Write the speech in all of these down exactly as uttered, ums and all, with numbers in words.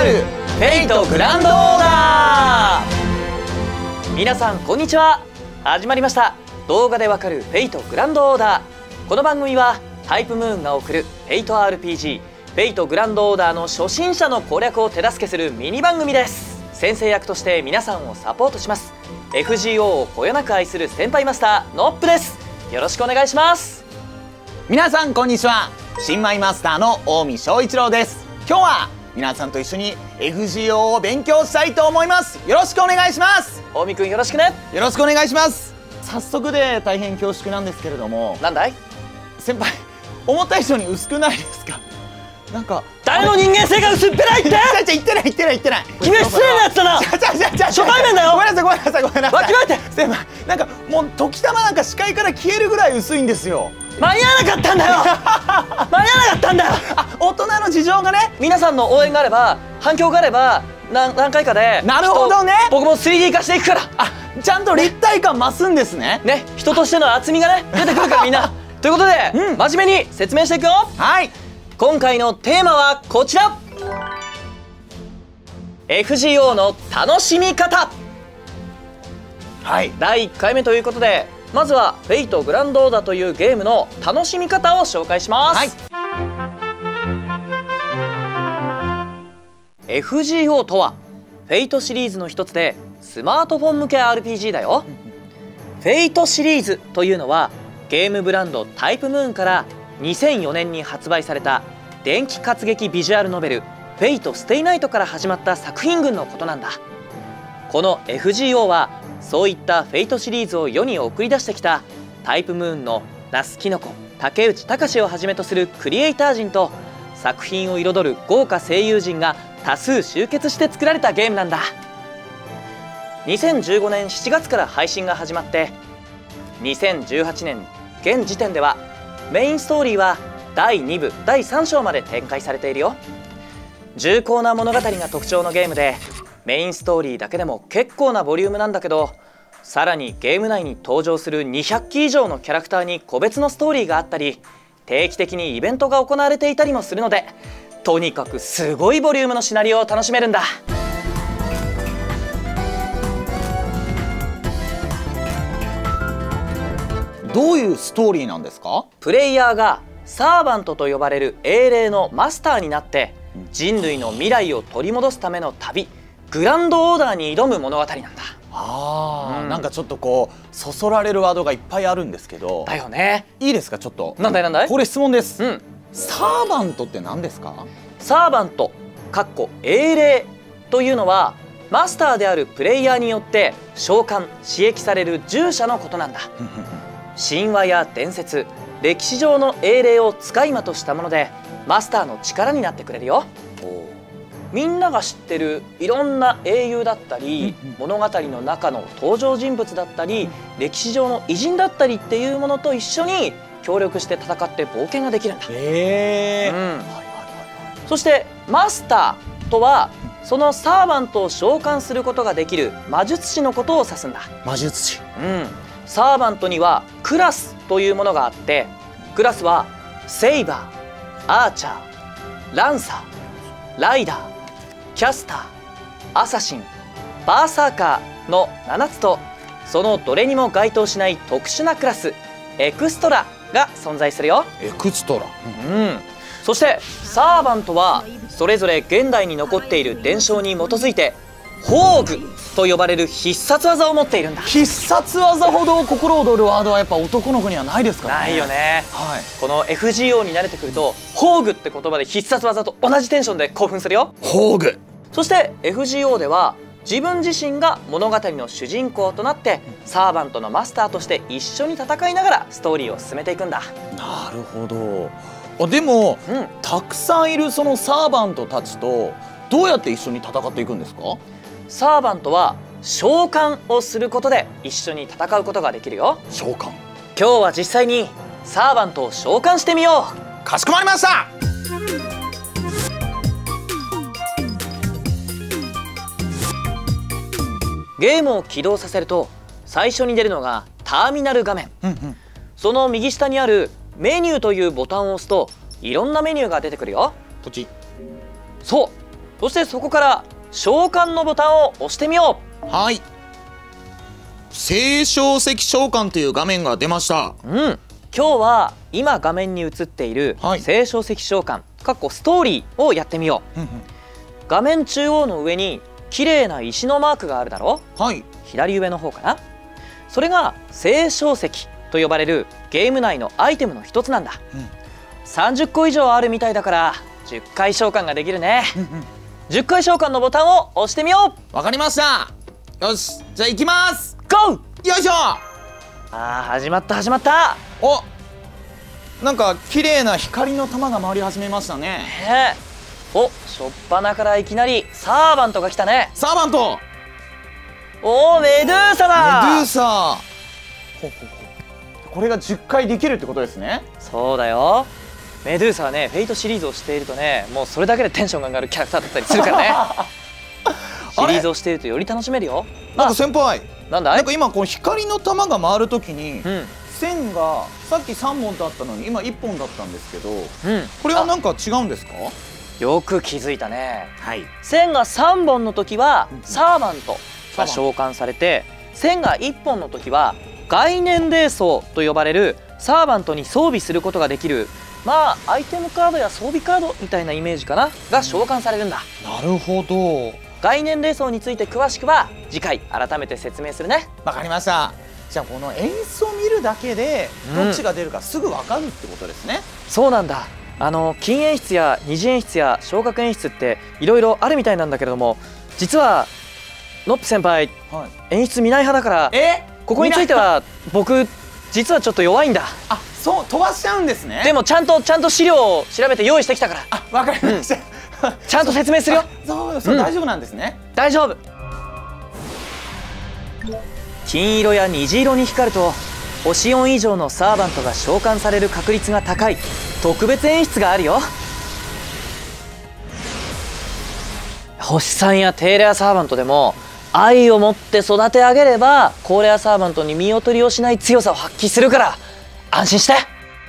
るフェイトグランドオーダー。皆さんこんにちは。始まりました動画でわかるフェイトグランドオーダー。この番組はタイプムーンが送るフェイト アールピージー フェイトグランドオーダーの初心者の攻略を手助けするミニ番組です。先生役として皆さんをサポートします エフジーオー をこよなく愛する先輩マスターノップです。よろしくお願いします。 皆さんこんにちは。新米マスターの近江翔一郎です。今日は皆さんと一緒に エフジーオー を勉強したいと思います。よろしくお願いします。 近江くんよろしくね。 よろしくお願いします。早速で大変恐縮なんですけれども、 なんだい先輩、思った以上に薄くないですか？なんか誰の人間性が薄っぺらいってじゃじゃ言ってない言ってない言ってない。 君は失礼なやつだな。 じゃじゃじゃじゃ初対面だよ。 ごめんなさいごめんなさいごめんなさい。 わきまえて。 先輩、なんかもう時たまなんか視界から消えるぐらい薄いんですよ。 間に合わなかったんだよ間に合わなかったんだよ。 あ、大人の事情がね。 皆さんの応援があれば反響があれば何何回かでなるほどね。 僕も スリーディー 化していくから。 あ、ちゃんと立体感増すんですね。 ね、人としての厚みがね出てくるからみんなということで、うん、真面目に説明していくよ。 はい。 今回のテーマはこちら エフジーオー の楽しみ方。 はい、 だいいっかいめということで、まずはフェイトグランドオーダーというゲームの楽しみ方を紹介します。はい、エフジーオー とはフェイトシリーズの一つでスマートフォン向け アールピージー だよ。フェイトシリーズというのはゲームブランドタイプムーンからにせんよねんに発売された電気活劇ビジュアルノベル「フェイトステイナイト」から始まった作品群のことなんだ。この エフジーオー はそういったフェイトシリーズを世に送り出してきたタイプムーンの那須きの子、竹内隆をはじめとするクリエイター陣と作品を彩る豪華声優陣が多数集結して作られたゲームなんだ。にせんじゅうごねんしちがつから配信が始まってにせんじゅうはちねん現時点ではメインストーリーはだいにぶだいさん章まで展開されているよ。重厚な物語が特徴のゲームでメインストーリーだけでも結構なボリュームなんだけど、さらにゲーム内に登場するにひゃくき以上のキャラクターに個別のストーリーがあったり、定期的にイベントが行われていたりもするので、とにかくすごいボリュームのシナリオを楽しめるんだ。 どういうストーリーなんですか？ プレイヤーがサーバントと呼ばれる英霊のマスターになって人類の未来を取り戻すための旅、グランドオーダーに挑む物語なんだ。 あー、うん、なんかちょっとこうそそられるワードがいっぱいあるんですけど。 だよね。 いいですか、ちょっと。 なんだいなんだい。 これ質問です。 うん、 サーバントって何ですか？ サーバントかっこ英霊というのはマスターであるプレイヤーによって召喚刺激される従者のことなんだ。神話や伝説、歴史上の英霊を使い魔としたものでマスターの力になってくれるよ。みんなが知ってるいろんな英雄だったり物語の中の登場人物だったり歴史上の偉人だったりっていうものと一緒に協力して戦って冒険ができるんだ。 へー、うん、 そしてマスターとはそのサーバントを召喚することができる魔術師のことを指すんだ。 魔術師。 うん。サーバントにはクラスというものがあって、クラスはセイバー、アーチャー、ランサー、ライダー、キャスター、アサシン、バーサーカーのななつと、そのどれにも該当しない特殊なクラスエクストラが存在するよ。 エクストラ。 うん。そしてサーバントはそれぞれ現代に残っている伝承に基づいて宝具と呼ばれる必殺技を持っているんだ。 必殺技ほど心躍るワードはやっぱ男の子にはないですからね。 ないよね。 はい。 この エフジーオー に慣れてくると宝具って言葉で必殺技と同じテンションで興奮するよ。 宝具。そして エフジーオー では自分自身が物語の主人公となってサーバントのマスターとして一緒に戦いながらストーリーを進めていくんだ。 なるほど。あ、でも、うん、たくさんいるそのサーバントたちとどうやって一緒に戦っていくんですか？ サーバントは召喚をすることで一緒に戦うことができるよ。 召喚。 今日は実際にサーバントを召喚してみよう。かしこまりました。 ゲームを起動させると最初に出るのがターミナル画面。うんうん、その右下にあるメニューというボタンを押すといろんなメニューが出てくるよ。 ポチ。 そう、 そしてそこから召喚のボタンを押してみよう。はい。星晶石召喚という画面が出ました。 うん。今日は今画面に映っている星晶石召喚かっこストーリーをやってみよう。画面中央の上に綺麗な石のマークがあるだろう。 はい。 左上の方かな。それが星晶石と呼ばれるゲーム内のアイテムの一つなんだ。うん、さんじゅっこ以上あるみたいだからじゅっかい召喚ができるね。じゅっかい召喚のボタンを押してみよう。 わかりました。よし、じゃあ行きます。 ゴー。 よいしょ。ああ、始まった始まった。 お、なんか綺麗な光の玉が回り始めましたね。 ねえ。お、しょっぱなからいきなりサーバントが来たね。 サーバント。 おお、メドゥーサだ。 メドゥーサ。ほほほ。これがじゅっかいできるってことですね。 そうだよ。メドゥーサはね、フェイトシリーズをしているとね、もうそれだけでテンションが上がるキャラクターだったりするからね。シリーズをしているとより楽しめるよ。 なんか先輩、 なんだい？ なんか今この光の玉が回るときに、 うん、 線がさっきさんぼんだったのに今いっぽんだったんですけど、うん、これはなんか違うんですか？ よく気づいたね。 はい。 線がさんぼんの時はサーバントが召喚されて、線がいっぽんの時は概念霊装と呼ばれるサーバントに装備することができる、まあアイテムカードや装備カードみたいなイメージかなが召喚されるんだ。 なるほど。 概念霊装について詳しくは次回改めて説明するね。 わかりました。じゃあこの演出を見るだけでどっちが出るかすぐわかるってことですね。 うん、そうなんだ。あの近演出や二次演出や昇格演出っていろいろあるみたいなんだけれども、実はノップ先輩、はい、演出見ない派だから、えここについては僕実はちょっと弱いんだ。 あ、そう飛ばしちゃうんですね。 でもちゃんとちゃんと資料を調べて用意してきたから。 あ、わかりました。 うん、ちゃんと説明するよ。 そうそう、うん、大丈夫なんですね。 大丈夫。金色や虹色に光ると星よん以上のサーバントが召喚される確率が高い特別演出があるよ。星さんや低レアサーバントでも愛を持って育て上げれば高レアサーバントに見劣りをしない強さを発揮するから安心して。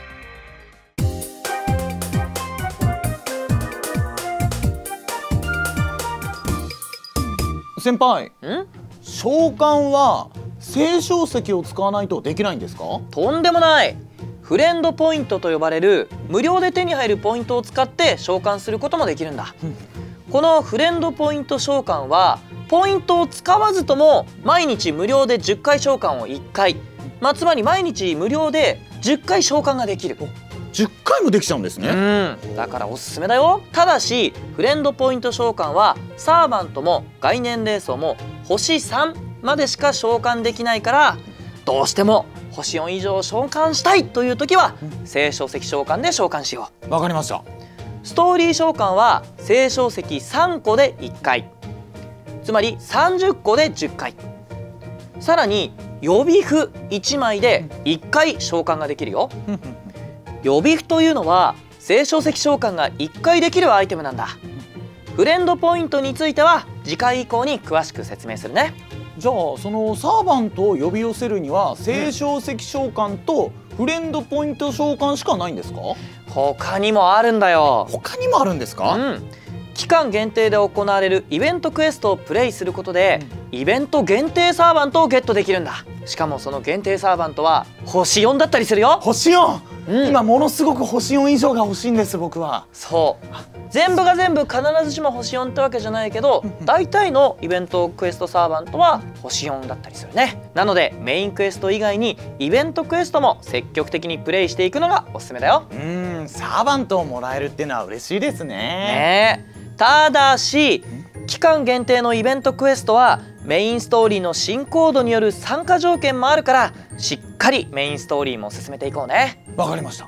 先輩、 ん召喚は星晶石を使わないとできないんですか？ とんでもない。フレンドポイントと呼ばれる無料で手に入るポイントを使って召喚することもできるんだ。このフレンドポイント召喚はポイントを使わずとも毎日無料でじゅっかい召喚をいっかい、まあ、つまり毎日無料でじゅっかい召喚ができる。 じゅっかいもできちゃうんですね。 うん、だからおすすめだよ。ただしフレンドポイント召喚はサーバントも概念霊装も星さんまでしか召喚できないから、どうしても星よん以上召喚したいという時は星晶石召喚で召喚しよう。 わかりました。 ストーリー召喚は星晶石さんこでいっかい、つまりさんじゅっこでじゅっかい、さらに予備符いちまいでいっかい召喚ができるよ。予備符というのは星晶石召喚がいっかいできるアイテムなんだ。フレンドポイントについては次回以降に詳しく説明するね。 じゃあそのサーバントを呼び寄せるには星晶石召喚とフレンドポイント召喚しかないんですか？ 他にもあるんだよ。 他にもあるんですか？ うん、期間限定で行われるイベントクエストをプレイすることで、うん、イベント限定サーバントをゲットできるんだ。しかもその限定サーバントは星よんだったりするよ。 星よん、うん、今ものすごく星よん以上が欲しいんです僕は。 そう全部が全部必ずしも星よんってわけじゃないけど大体のイベントクエストサーバントは星よんだったりするね。なのでメインクエスト以外にイベントクエストも積極的にプレイしていくのがおすすめだよ。 うーん、サーバントをもらえるっていうのは嬉しいですね。 ねえ、ただし期間限定のイベントクエストはメインストーリーの新コードによる参加条件もあるからしっかりメインストーリーも進めていこうね。 わかりました。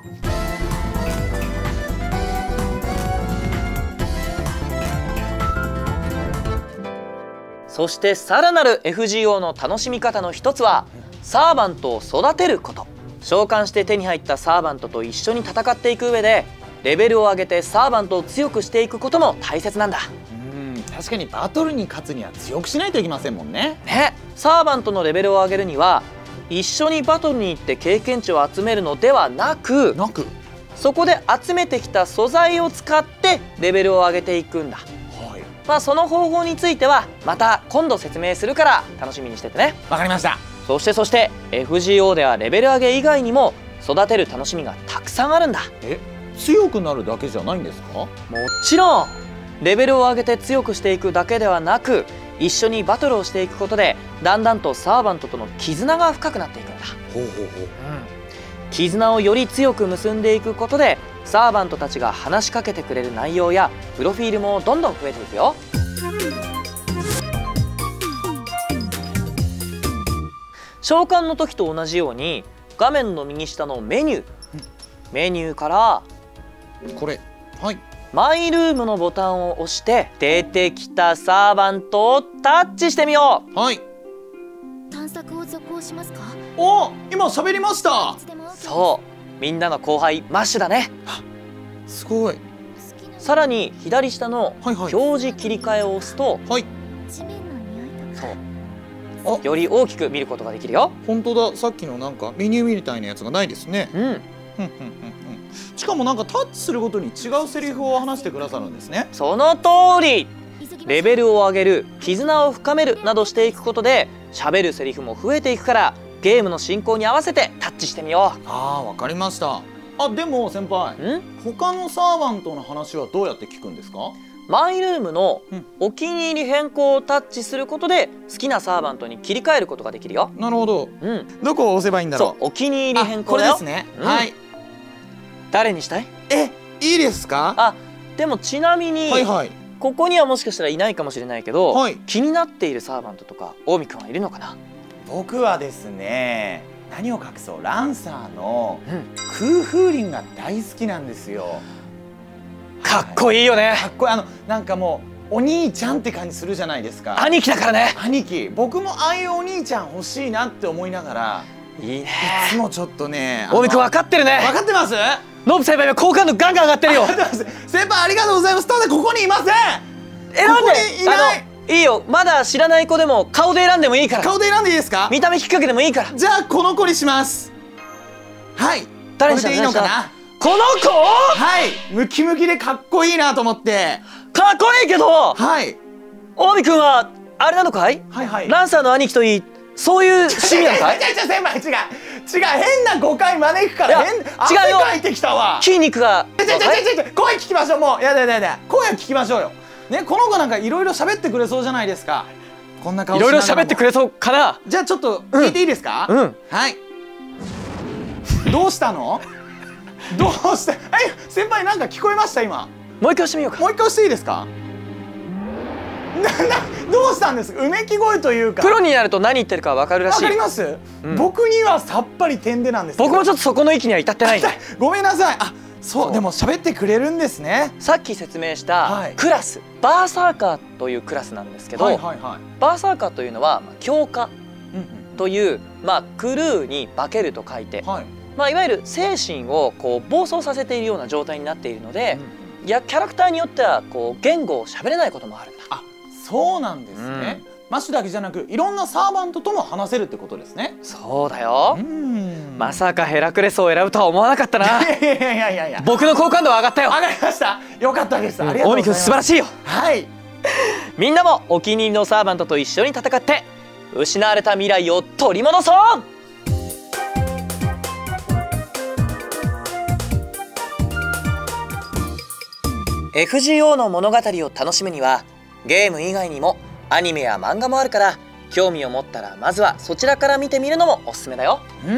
そしてさらなる エフジーオー の楽しみ方の一つはサーバントを育てること。召喚して手に入ったサーバントと一緒に戦っていく上でレベルを上げてサーバントを強くしていくことも大切なんだ。 確かにバトルに勝つには強くしないといけませんもんね。 ね、サーバントのレベルを上げるには一緒にバトルに行って経験値を集めるのではなくなくそこで集めてきた素材を使ってレベルを上げていくんだ。 はい、 まあその方法についてはまた今度説明するから楽しみにしててね。 わかりました。 そしてそして エフジーオー ではレベル上げ以外にも育てる楽しみがたくさんあるんだ。 え、強くなるだけじゃないんですか？ もちろんレベルを上げて強くしていくだけではなく、一緒にバトルをしていくことでだんだんとサーバントとの絆が深くなっていくんだ。 ほうほうほう、うん、 絆をより強く結んでいくことでサーバントたちが話しかけてくれる内容やプロフィールもどんどん増えていくよ。召喚の時と同じように画面の右下のメニュー、メニューからこれ、はい、 マイルームのボタンを押して出てきたサーバントをタッチしてみよう。 はい。 探索を続行しますか？ お、今喋りました。 そう、みんなの後輩マッシュだね。 すごい。 さらに左下のはいはい表示切り替えを押すと、 はい、 地面の匂いとか。 そう、より大きく見ることができるよ。 本当だ、さっきのなんかメニューみたいなやつがないですね。 うん。 ふんふんふんふん。しかもなんかタッチするごとに違うセリフを話してくださるんですね。 その通り。レベルを上げる、絆を深めるなどしていくことで喋るセリフも増えていくから、ゲームの進行に合わせてタッチしてみよう。 ああ、わかりました。あ、でも先輩、 ん他のサーバントの話はどうやって聞くんですか？ マイルームのうんお気に入り変更をタッチすることで好きなサーバントに切り替えることができるよ。 なるほど。 うん、 どこを押せばいいんだろう。 そう、お気に入り変あ、こ更だよ。 れですね。 うんはい。 誰にしたい？ え、いいですか？ あ、でもちなみに、 はいはい。 ここにはもしかしたらいないかもしれないけど、 はい気になっているサーバントとか近江くんはいるのかな？ 僕はですね、何を隠そう、ランサーのうん、 空風鈴が大好きなんですよ。 かっこいいよね。 かっこいい。あのなんかもうお兄ちゃんって感じするじゃないですか。 兄貴だからね。 兄貴、僕もああいうお兄ちゃん欲しいなって思いながら、 いいね。 いつもちょっとね、 近江くん分かってるね。 分かってます？ ノブ先輩は好感度ガンガン上がってるよ。 分かってます。先輩ありがとうございます。ただここにいません。 選んで。 ここにいない。 あのいいよ、まだ知らない子でも顔で選んでもいいから。 顔で選んでいいですか？ 見た目きっかけでもいいから。 じゃあこの子にします。はい。 誰にしたこれでいいのかな？ この子？ はい。ムキムキでかっこいいなと思って。 かっこいいけど、 はい近江くんはあれなのかい？ はいはい。 ランサーの兄貴といい、そういう趣味なのかい？ 違う違う先輩、違う違う、変な誤解招くから。 いや変、 違うよ汗かいてきたわ。 筋肉が。 違う違う違う違う、声聞きましょう。もうやだやだやだ、声聞きましょうよね。この子なんかいろいろ喋ってくれそうじゃないですか。こんな顔いろいろ喋ってくれそうかな。 じゃあちょっと聞いていいですか？ うん。 はい。どうしたの？どうして？え、先輩なんか聞こえました今。 もう一回してみようか。 もう一回していいですか？ななどうしたんですか？うめき声というか。 プロになると何言ってるかわかるらしい。 わかります？ うん、 僕にはさっぱり点でなんですけど。 僕もちょっとそこの域には至ってないんだ。 ごめんなさい。あ、そう、 そうでも喋ってくれるんですね。 さっき説明したはいクラス、バーサーカーというクラスなんですけど、 はいはいはい。 バーサーカーというのはまあ強化うんうんという、まあ、クルーに化けると書いて、 はい。 まあ、いわゆる精神をこう暴走させているような状態になっているので、 うんいやキャラクターによってはこう言語を喋れないこともあるんだ。 あ、そうなんですね。マッシュだけじゃなくいろんなサーバントとも話せるってことですね。 そうだよ。 んまさかヘラクレスを選ぶとは思わなかったな。 いやいやいやいやいや。 僕の好感度は上がったよ。 わかりました。よかったです。ありがとう近江くんございます。 素晴らしいよ。 はい。 みんなもお気に入りのサーバントと一緒に戦って失われた未来を取り戻そう。エフジーオー の物語を楽しむにはゲーム以外にもアニメや漫画もあるから、興味を持ったらまずはそちらから見てみるのもおすすめだよ。 うん、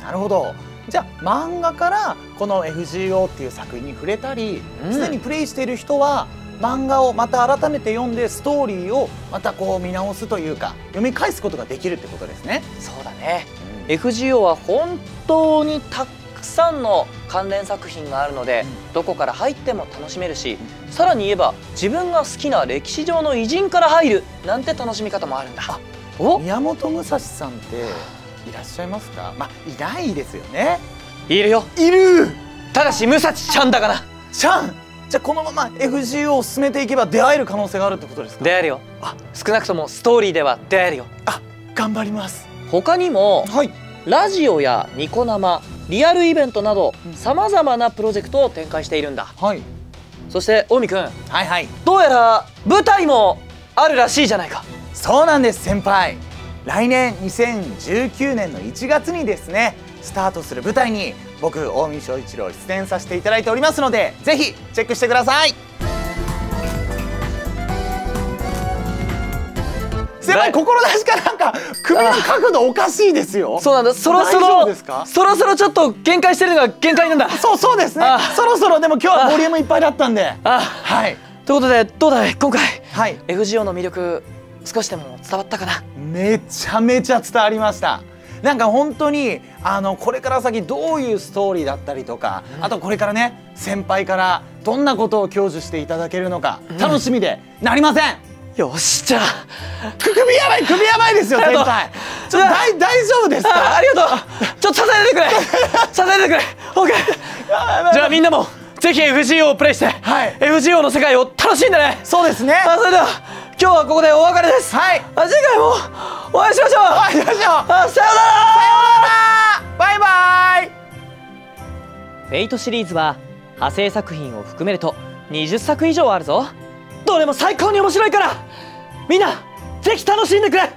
なるほど。じゃあ漫画からこの エフジーオー っていう作品に触れたり、 うんすでにプレイしている人は漫画をまた改めて読んでストーリーをまたこう見直すというか読み返すことができるってことですね。 そうだね。 うん、 エフジーオー は本当にたくさんの関連作品があるので、 うん、 どこから入っても楽しめるし、うん、さらに言えば自分が好きな歴史上の偉人から入るなんて楽しみ方もあるんだ。お、 宮本武蔵さんっていらっしゃいますか？まあいないですよね。 いるよ。 いる。 ただし武蔵ちゃんだから。 ちゃん。じゃあこのまま エフジーオー を進めていけば出会える可能性があるってことですか？ 出会えるよ。あ、少なくともストーリーでは出会えるよ。 あ、頑張ります。 他にもはい。 ラジオやニコ生、リアルイベントなどうんさまざまなプロジェクトを展開しているんだ。 はい。 そして近江くん、 はいはい。 どうやら舞台もあるらしいじゃないか。 そうなんです先輩。来年にせんじゅうきゅうねんのいちがつにですねスタートする舞台に僕近江翔一郎出演させていただいておりますので、ぜひチェックしてください。先輩、志かなんか首の角度おかしいですよ。 そうなんだ。そろそ大丈夫ろですか？ そろそろちょっと限界してるのが限界なんだ。 そうそうですね。そろそろでも今日はボリュームいっぱいだったんで。 あ、 はい。 ということでどうだい今回、 はい、 エフジーオー の魅力少しでも伝わったかな？ めちゃめちゃ伝わりました。なんか本当にあのこれから先どういうストーリーだったりとか、うん、あとこれからね先輩からどんなことを享受していただけるのか楽しみでなりません。うん、よし、じゃあ首やばい首やばいですよ先輩。ちょっと大大丈夫ですか？ あ, ありがとう。ちょっと支えてくれ支えてくれ。オッケー。じゃあみんなもぜひ エフジーオー をプレイして、はい、エフジーオー の世界を楽しんでね。 そうですね。 あ、それでは今日はここでお別れです。はい。あ、次回もお会いしましょう。お会いしましょう。あ、さようなら。 さようなら。 バイバイ。 フェイトシリーズは派生作品を含めるとにじゅっさく以上あるぞ。どれも最高に面白いからみんなぜひ楽しんでくれ。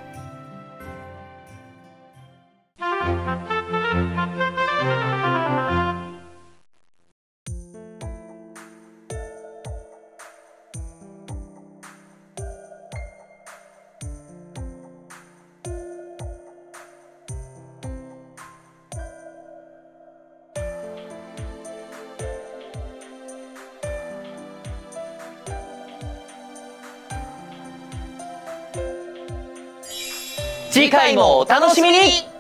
次回もお楽しみに。